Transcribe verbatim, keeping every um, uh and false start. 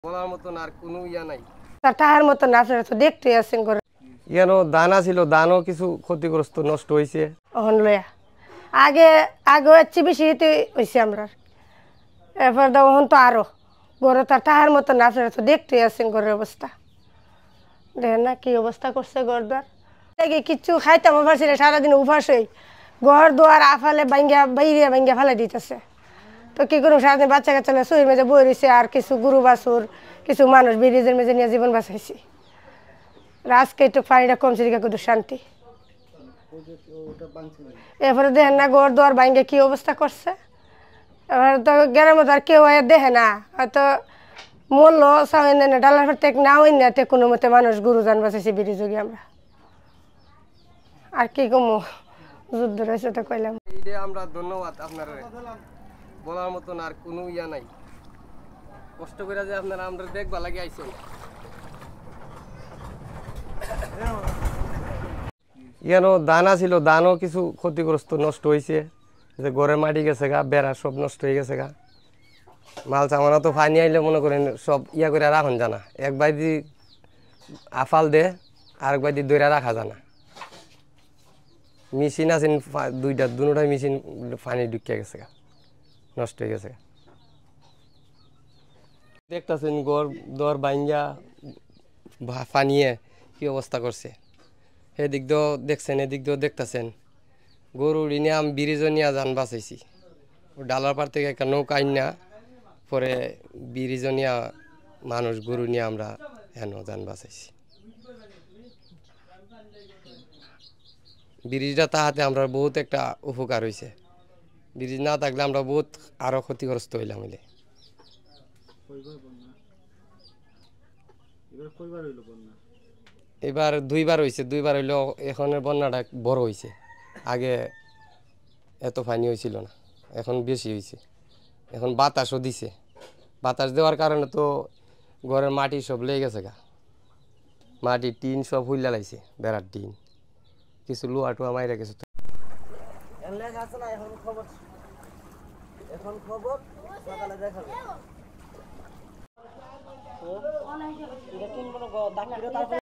বলার মতন আর কোনো ইয়া নাই। তার মতন আপনারা তো দেখতে আছেন করে ইয়ানো দানা ছিল, দানও কিছু ক্ষতিগ্রস্ত নষ্ট হয়েছে। অহন লয়া আগে আগে হচ্ছে বেশি হয়েছে আমরা, এরপর তখন তো আরো গরু তার তাহার মতন আপনারা তো দেখতে আছেন ঘরের অবস্থা, দেখেন না কি অবস্থা করছে ঘর দ্বার। কিচ্ছু খাইতাম পারছি না, সারাদিন উপাস হই, ঘর দুয়ার আফালে ভাঙ্গা বাইরে ভাঙ্গা ফেলে দিতেছে। তো কি করুন, সারাদিন বাচ্চা কাচ্চা সুইর মেজে বই রয়েছে, আর কিছু গরু বাছুর কিছু মানুষ ব্রিজের মেজে নিয়ে জীবন বাঁচাইছি। আজকে একটু পানিটা কমছে দিকে কিন্তু শান্তি। এরপরে দেখেন না ঘর দুয়ার ভাঙ্গে কি অবস্থা করছে। এবার তো গ্রামের মতো আর কেউ দেখে না, হয়তো মূল্য চাউন না ডালার প্রত্যেক না হই না, কোনো মতে মানুষ গরু যান বাঁচাইছি ব্রিজ যোগে আমরা। আর কি কমো, যুদ্ধ রয়েছে তো কইলাম। এইটা আমরা ধন্যবাদ আপনার, বলার মতন আর কোনো ইয়া নাই। কষ্ট করে যে আপনারা আমরা দেখবা লাগে আইছেন। ইয়ানো দানা ছিল, দানও কিছু ক্ষতিগ্রস্ত নষ্ট হয়েছে, যে ঘরে মাটি গেছে গা, বেড়া সব নষ্ট হয়ে গেছে গা। মাল চামানা তো ফানি আইলে মনে করেন সব ইয়া করে রাখুন জানা, এক বাইদি আফাল দে আর এক বাইদি দইরা রাখা জানা। মেশিন আছে দুইটা, দুটাই মেশিন পানি ঢুকিয়ে গেছে গা, নষ্ট হয়ে গেছে। দেখতেছেন গড় দর বাইঙ্গা পানিয়ে কি অবস্থা করছে। এদিক দিয়েও দেখছেন, এদিক দিয়েও দেখতেছেন। গরু নিয়ে আমি ব্রিজ নিয়ে যান বাঁচাইছি, ডালার পার থেকে একটা নৌকা আইনা পরে ব্রিজ নিয়ে মানুষ গরু নিয়ে আমরা হেন যান বাঁচাইছি। ব্রিজটা তাহাতে আমরা বহুত একটা উপকার হয়েছে। ব্রিজ না থাকলে আমরা বহুত আরো ক্ষতিগ্রস্ত হইলাম। হইলে এবার দুইবার হয়েছে, দুইবার হইলো। এখনের বন্যাটা বড় হয়েছে, আগে এত পানি হয়েছিল না, এখন বেশি হয়েছে। এখন বাতাসও দিছে, বাতাস দেওয়ার কারণে তো ঘরের মাটি সব লেগে গেছে গা, মাটি টিন সব হুইলা লাইছে, বেড়ার টিন কিছু লোহা টোয়া মাইরা গেছে। এখন খবর এখন খবর সকালে দেখাবে।